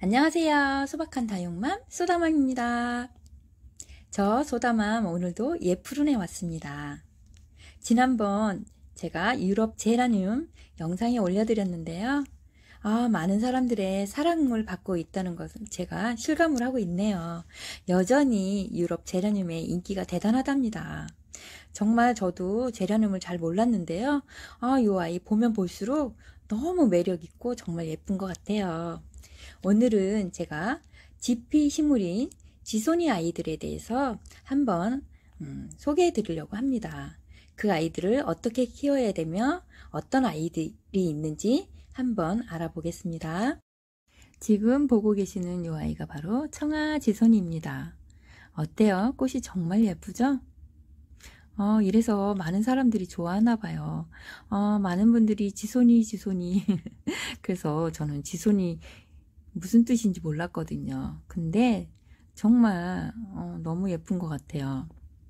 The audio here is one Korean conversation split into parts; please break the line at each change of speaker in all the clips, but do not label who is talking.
안녕하세요. 소박한 다육맘 소다맘입니다. 저 소다맘 오늘도 예쁘룬에 왔습니다. 지난번 제가 유럽 제라늄 영상에 올려드렸는데요. 많은 사람들의 사랑을 받고 있다는 것을 제가 실감을 하고 있네요. 여전히 유럽 제라늄의 인기가 대단하답니다. 정말 저도 제라늄을 잘 몰랐는데요. 이 아이 보면 볼수록 너무 매력있고 정말 예쁜 것 같아요. 오늘은 제가 지피 식물인 지소니 아이들에 대해서 한번 소개해 드리려고 합니다. 그 아이들을 어떻게 키워야 되며 어떤 아이들이 있는지 한번 알아보겠습니다. 지금 보고 계시는 이 아이가 바로 청아지소니입니다. 어때요? 꽃이 정말 예쁘죠? 이래서 많은 사람들이 좋아하나 봐요. 많은 분들이 지소니 그래서 저는 지소니 무슨 뜻인지 몰랐거든요. 근데 정말 너무 예쁜 것 같아요.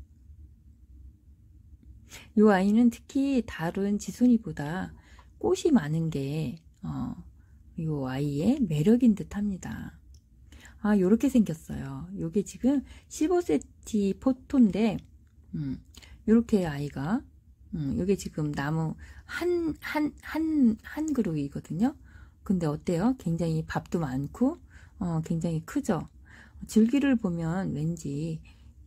이 아이는 특히 다른 지소니보다 꽃이 많은 게 이 아이의 매력인 듯 합니다. 요렇게 생겼어요. 요게 지금 15cm 포토인데 요렇게 아이가 요게 지금 나무 한 그루이거든요. 근데 어때요? 굉장히 밥도 많고 굉장히 크죠. 줄기를 보면 왠지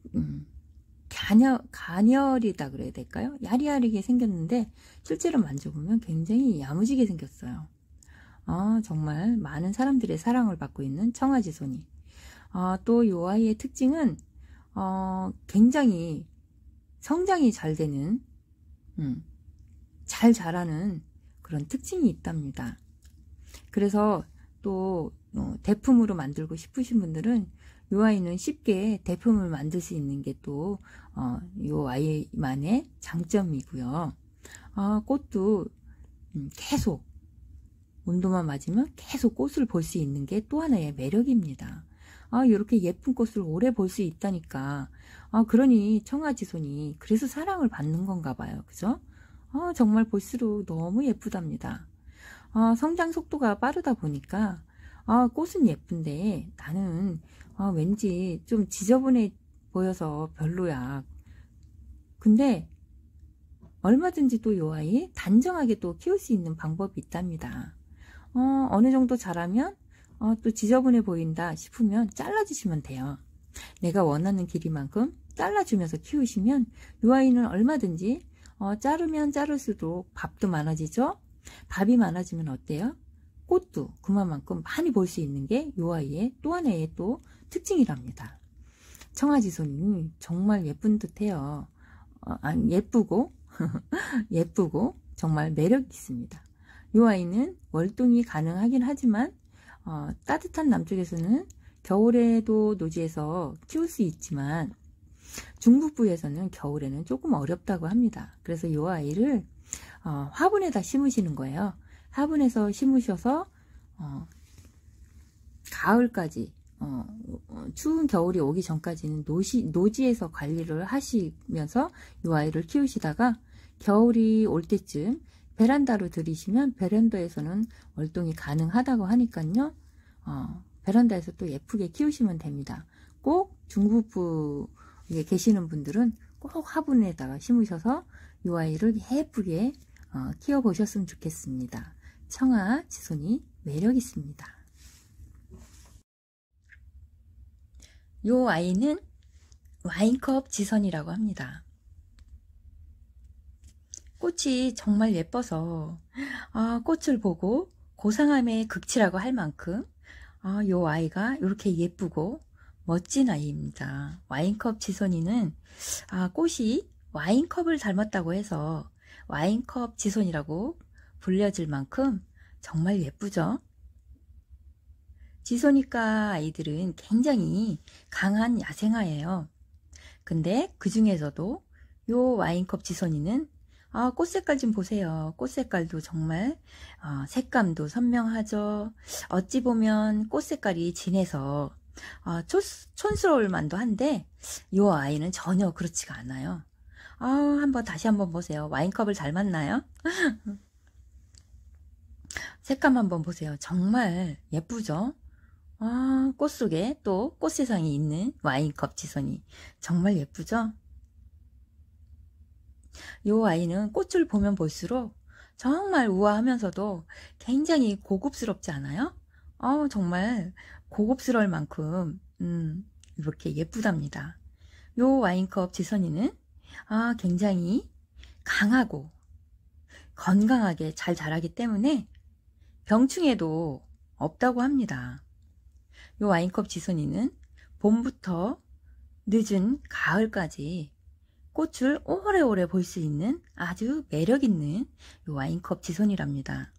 가녀리다 그래야 될까요? 야리야리게 생겼는데 실제로 만져보면 굉장히 야무지게 생겼어요. 정말 많은 사람들의 사랑을 받고 있는 청아지소니. 또 이 아이의 특징은 굉장히 성장이 잘 되는 잘 자라는 그런 특징이 있답니다. 그래서 또 대품으로 만들고 싶으신 분들은 이 아이는 쉽게 대품을 만들 수 있는 게 또 이 아이만의 장점이고요. 꽃도 계속 온도만 맞으면 계속 꽃을 볼 수 있는 게 또 하나의 매력입니다. 이렇게 예쁜 꽃을 오래 볼 수 있다니까. 그러니 청아지손이 그래서 사랑을 받는 건가 봐요. 그죠? 정말 볼수록 너무 예쁘답니다. 성장 속도가 빠르다 보니까 꽃은 예쁜데 나는 왠지 좀 지저분해 보여서 별로야. 근데 얼마든지 또 이 아이 단정하게 또 키울 수 있는 방법이 있답니다. 어느 정도 자라면 또 지저분해 보인다 싶으면 잘라주시면 돼요. 내가 원하는 길이만큼 잘라주면서 키우시면 이 아이는 얼마든지 자르면 자를수록 밥도 많아지죠. 밥이 많아지면 어때요? 꽃도 그만큼 많이 볼 수 있는 게 이 아이의 또 하나의 또 특징이랍니다. 청아지손이 정말 예쁜 듯해요. 예쁘고 예쁘고 정말 매력 있습니다. 이 아이는 월동이 가능하긴 하지만 따뜻한 남쪽에서는 겨울에도 노지에서 키울 수 있지만 중북부에서는 겨울에는 조금 어렵다고 합니다. 그래서 이 아이를 화분에다 심으시는 거예요. 화분에서 심으셔서 가을까지 추운 겨울이 오기 전까지는 노지에서 관리를 하시면서 이 아이를 키우시다가 겨울이 올 때쯤 베란다로 들이시면 베란다에서는 월동이 가능하다고 하니까요. 베란다에서 또 예쁘게 키우시면 됩니다. 꼭 중북부에 계시는 분들은 꼭 화분에다가 심으셔서 이 아이를 예쁘게 키워보셨으면 좋겠습니다. 청아 지손이 매력 있습니다. 이 아이는 와인컵 지선이라고 합니다. 꽃이 정말 예뻐서 꽃을 보고 고상함의 극치라고 할 만큼 이 아이가 이렇게 예쁘고 멋진 아이입니다. 와인컵 지손이는 꽃이 와인컵을 닮았다고 해서 와인컵 지손이라고 불려질 만큼 정말 예쁘죠. 지소니까 아이들은 굉장히 강한 야생화예요. 근데 그 중에서도 요 와인컵 지소니는 꽃 색깔 좀 보세요. 꽃 색깔도 정말 색감도 선명하죠. 어찌 보면 꽃 색깔이 진해서 촌스러울 만도 한데 요 아이는 전혀 그렇지가 않아요. 다시 한번 보세요. 와인컵을 닮았나요? 색감 한번 보세요. 정말 예쁘죠? 꽃 속에 또 꽃세상이 있는 와인컵 지선이 정말 예쁘죠? 요 아이는 꽃을 보면 볼수록 정말 우아하면서도 굉장히 고급스럽지 않아요? 정말 고급스러울 만큼 이렇게 예쁘답니다. 요 와인컵 지선이는 굉장히 강하고 건강하게 잘 자라기 때문에 병충해도 없다고 합니다. 요 와인컵 지선이는 봄부터 늦은 가을까지 꽃을 오래오래 볼 수 있는 아주 매력있는 요 와인컵 지선이랍니다.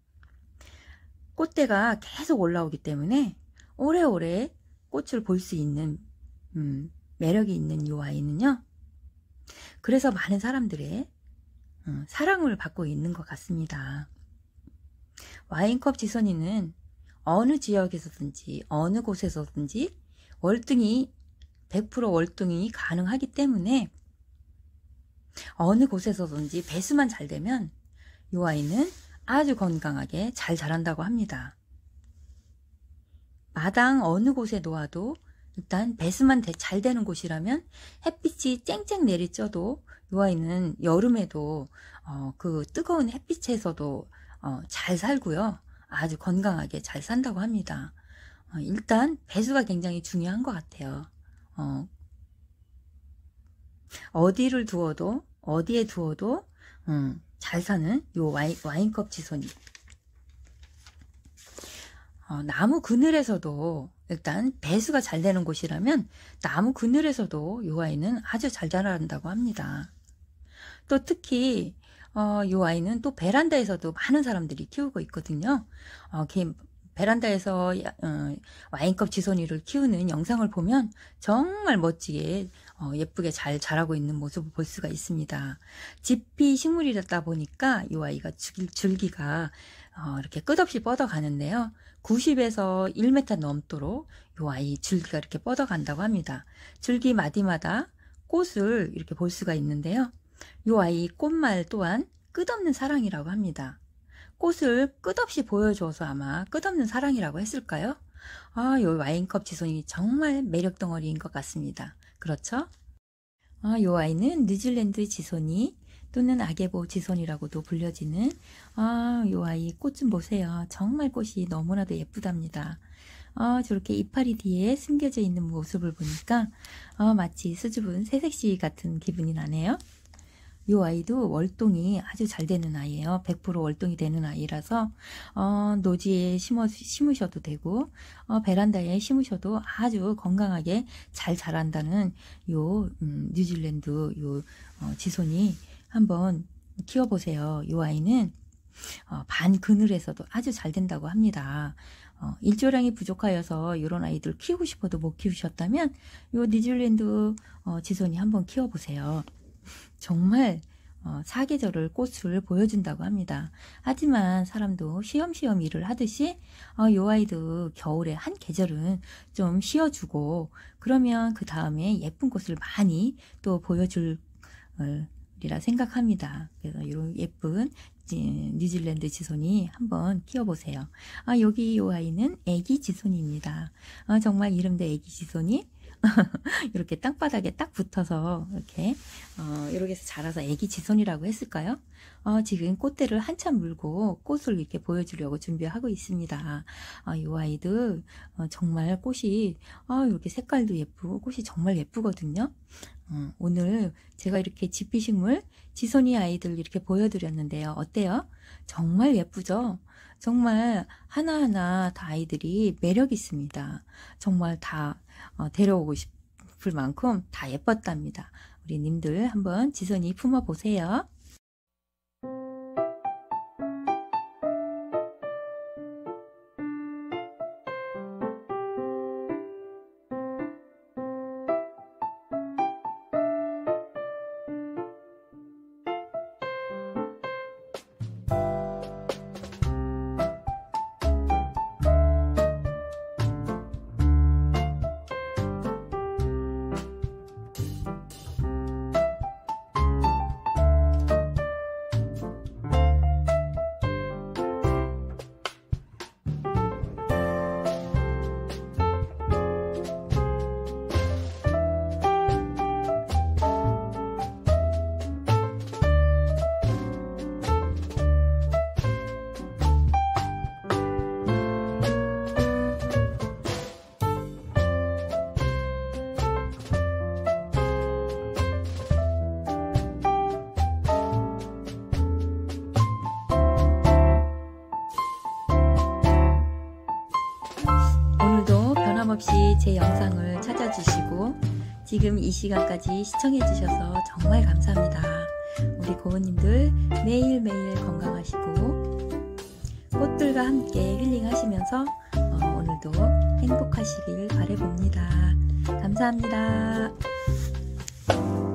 꽃대가 계속 올라오기 때문에 오래오래 꽃을 볼 수 있는 매력이 있는 요 아이는요, 그래서 많은 사람들의 사랑을 받고 있는 것 같습니다. 와인컵 지선이는 어느 지역에서든지 어느 곳에서든지 월등히 100% 월등히 가능하기 때문에 어느 곳에서든지 배수만 잘 되면 이 아이는 아주 건강하게 잘 자란다고 합니다. 마당 어느 곳에 놓아도 일단 배수만 잘 되는 곳이라면 햇빛이 쨍쨍 내리쬐도 이 아이는 여름에도 그 뜨거운 햇빛에서도 잘 살고요. 아주 건강하게 잘 산다고 합니다. 일단 배수가 굉장히 중요한 것 같아요. 어디를 두어도 어디에 두어도 잘 사는 요 와인컵 지선이, 나무 그늘에서도 일단 배수가 잘 되는 곳이라면 나무 그늘에서도 요 아이는 아주 잘 자란다고 합니다. 또 특히 요 아이는 또 베란다에서도 많은 사람들이 키우고 있거든요. 베란다에서 와인컵 지선이를 키우는 영상을 보면 정말 멋지게 예쁘게 잘 자라고 있는 모습을 볼 수가 있습니다. 지피 식물이다 보니까 이 아이가 줄기가 이렇게 끝없이 뻗어가는데요. 90에서 1m 넘도록 이 아이 줄기가 이렇게 뻗어간다고 합니다. 줄기 마디마다 꽃을 이렇게 볼 수가 있는데요. 이 아이 꽃말 또한 끝없는 사랑이라고 합니다. 꽃을 끝없이 보여줘서 아마 끝없는 사랑이라고 했을까요? 이 와인컵 지선이 정말 매력 덩어리인 것 같습니다. 그렇죠? 이 아이는 뉴질랜드 지선이 또는 아게보 지선이라고도 불려지는 이 아이 꽃 좀 보세요. 정말 꽃이 너무나도 예쁘답니다. 저렇게 이파리 뒤에 숨겨져 있는 모습을 보니까 마치 수줍은 새색시 같은 기분이 나네요. 이 아이도 월동이 아주 잘 되는 아이예요. 100% 월동이 되는 아이라서 노지에 심으셔도 되고 베란다에 심으셔도 아주 건강하게 잘 자란다는 요 뉴질랜드 요 지손이 한번 키워보세요. 이 아이는 반 그늘에서도 아주 잘 된다고 합니다. 일조량이 부족하여서 이런 아이들 키우고 싶어도 못 키우셨다면 요 뉴질랜드 지손이 한번 키워보세요. 정말 사계절을 꽃을 보여준다고 합니다. 하지만 사람도 쉬엄쉬엄 일을 하듯이 요 아이도 겨울에 한 계절은 좀 쉬어주고 그러면 그 다음에 예쁜 꽃을 많이 또 보여줄 리라 생각합니다. 그래서 이런 예쁜 뉴질랜드 지손이 한번 키워보세요. 여기 요 아이는 애기 지손입니다. 정말 이름도 애기 지손이 이렇게 땅바닥에 딱 붙어서 이렇게 해서 자라서 애기 지손이라고 했을까요? 지금 꽃대를 한참 물고 꽃을 이렇게 보여주려고 준비하고 있습니다. 이 아이들 정말 꽃이 이렇게 색깔도 예쁘고 꽃이 정말 예쁘거든요. 오늘 제가 이렇게 지피식물 지손이 아이들 이렇게 보여드렸는데요. 어때요? 정말 예쁘죠? 정말 하나하나 다 아이들이 매력 있습니다. 정말 다 데려오고 싶을 만큼 다 예뻤답니다. 우리 님들 한번 지손이 품어보세요. 없이 제 영상을 찾아주시고 지금 이 시간까지 시청해주셔서 정말 감사합니다. 우리 고모님들 매일매일 건강하시고 꽃들과 함께 힐링하시면서 오늘도 행복하시길 바라봅니다. 감사합니다.